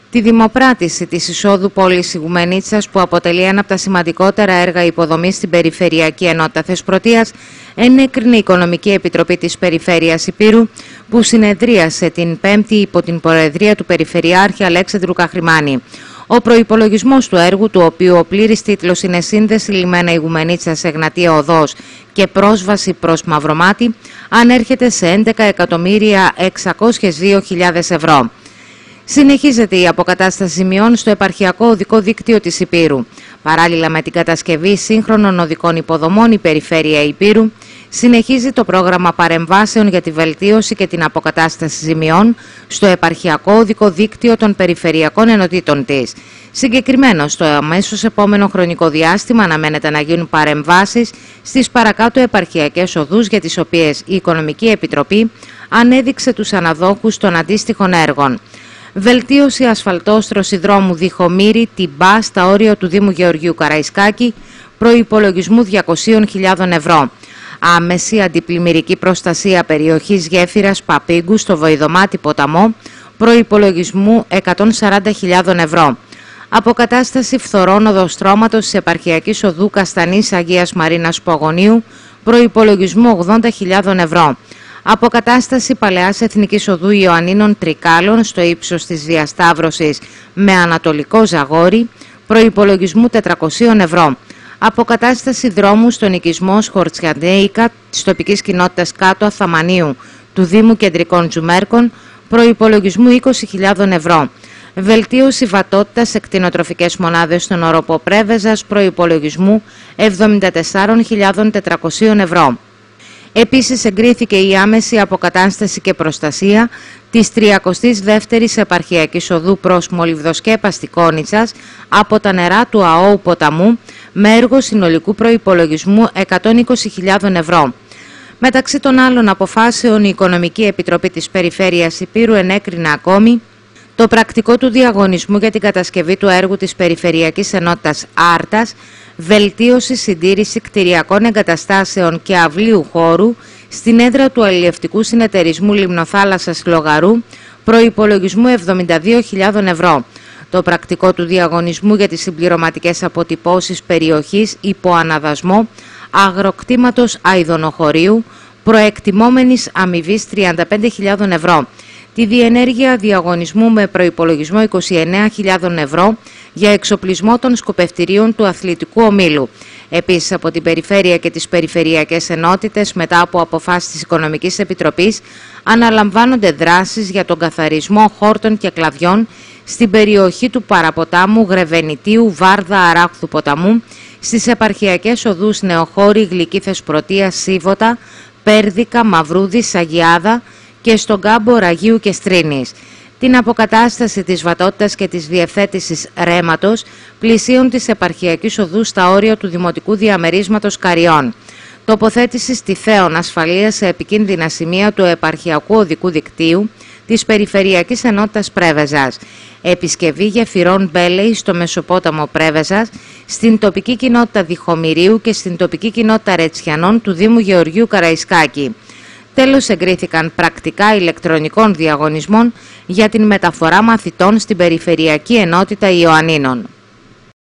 Τη δημοπράτηση της εισόδου πόλης Ιγουμενίτσας, που αποτελεί ένα από τα σημαντικότερα έργα υποδομής στην Περιφερειακή Ενότητα Θεσπρωτείας, ενέκρινε η Οικονομική Επιτροπή της Περιφέρειας Ηπείρου, που συνεδρίασε την Πέμπτη υπό την προεδρία του Περιφερειάρχη Αλέξανδρου Καχρημάνη. Ο προϋπολογισμός του έργου, του οποίου ο πλήρης τίτλος είναι «Σύνδεση λιμένα Ιγουμενίτσας Εγνατία Οδός και πρόσβαση προς Μαυρομάτι», ανέρχεται σε 11.602.000 ευρώ. Συνεχίζεται η αποκατάσταση ζημιών στο επαρχιακό οδικό δίκτυο της Ηπείρου. Παράλληλα με την κατασκευή σύγχρονων οδικών υποδομών, η Περιφέρεια Ηπείρου συνεχίζει το πρόγραμμα παρεμβάσεων για τη βελτίωση και την αποκατάσταση ζημιών στο επαρχιακό οδικό δίκτυο των περιφερειακών ενωτήτων της. Συγκεκριμένα, στο αμέσως επόμενο χρονικό διάστημα αναμένεται να γίνουν παρεμβάσεις στις παρακάτω επαρχιακές οδούς, για τις οποίες η Οικονομική Επιτροπή ανέδειξε τους αναδόχους των αντίστοιχων έργων. Βελτίωση ασφαλτόστρωση δρόμου Διχομήρη-Τιμπά στα όρια του Δήμου Γεωργίου Καραϊσκάκη, προϋπολογισμού 200.000 ευρώ. Άμεση αντιπλημμυρική προστασία περιοχής Γέφυρας Παπίγκου στο Βοηδομάτι Ποταμό, προϋπολογισμού 140.000 ευρώ. Αποκατάσταση φθορών οδοστρώματος της επαρχιακής οδού Καστανής Αγίας Μαρίνας Πογονίου, προϋπολογισμού 80.000 ευρώ. Αποκατάσταση παλαιάς εθνικής οδού Ιωαννίνων Τρικάλων στο ύψος της διασταύρωσης με ανατολικό Ζαγόρι, προϋπολογισμού 400 ευρώ. Αποκατάσταση δρόμου στον οικισμό Χορτσιαντέικα της τοπικής κοινότητας Κάτω Αθαμανίου του Δήμου Κεντρικών Τζουμέρκων, προϋπολογισμού 20.000 ευρώ. Βελτίωση βατότητας σε κτηνοτροφικές μονάδες στον όροπο Πρέβεζας, προϋπολογισμού 74.400 ευρώ. Επίσης εγκρίθηκε η άμεση αποκατάσταση και προστασία της 32ης επαρχιακής οδού προς Μολυβδοσκέπα Κόνιτσας από τα νερά του ΑΟΟΥ Ποταμού, με έργο συνολικού προϋπολογισμού 120.000 ευρώ. Μεταξύ των άλλων αποφάσεων, η Οικονομική Επιτροπή της Περιφέρειας Ηπείρου ενέκρινε ακόμη το πρακτικό του διαγωνισμού για την κατασκευή του έργου της Περιφερειακής Ενότητας Άρτας, βελτίωση συντήρηση κτηριακών εγκαταστάσεων και αυλίου χώρου στην έδρα του Αλλιευτικού Συνεταιρισμού Λιμνοθάλασσας Λογαρού, προϋπολογισμού 72.000 ευρώ. Το πρακτικό του διαγωνισμού για τις συμπληρωματικές αποτυπώσεις περιοχής υπό αναδασμό αγροκτήματος αηδονοχωρίου, προεκτιμόμενης αμοιβής 35.000 ευρώ. Τη διενέργεια διαγωνισμού με προϋπολογισμό 29.000 ευρώ για εξοπλισμό των σκοπευτηρίων του αθλητικού ομίλου. Επίσης, από την Περιφέρεια και τις Περιφερειακές Ενότητες, μετά από αποφάσεις της Οικονομικής Επιτροπής, αναλαμβάνονται δράσεις για τον καθαρισμό χόρτων και κλαδιών στην περιοχή του Παραποτάμου, Γρεβενιτίου, Βάρδα, Αράχθου Ποταμού, στις επαρχιακές οδούς Νεοχώρη, Γλυκή Θεσπρωτεία, Σίβωτα, Πέρδικα, Μαυρούδη, Σαγιάδα και στον κάμπο Ραγίου και Στρίνης. Την αποκατάσταση της βατότητας και της διευθέτησης ρέματος πλησίων της επαρχιακής οδού στα όρια του Δημοτικού Διαμερίσματος Καριών. Τοποθέτηση στιθέων ασφαλείας σε επικίνδυνα σημεία του επαρχιακού οδικού δικτύου της Περιφερειακής Ενότητας Πρέβεζας. Επισκευή γεφυρών Μπέλεϊ στο Μεσοπόταμο Πρέβεζας, στην τοπική κοινότητα Διχομηρίου και στην τοπική κοινότητα Ρετσιανών του Δήμου Γεωργίου Καραϊσκάκη. Τέλος, εγκρίθηκαν πρακτικά ηλεκτρονικών διαγωνισμών για την μεταφορά μαθητών στην Περιφερειακή Ενότητα Ιωαννίνων.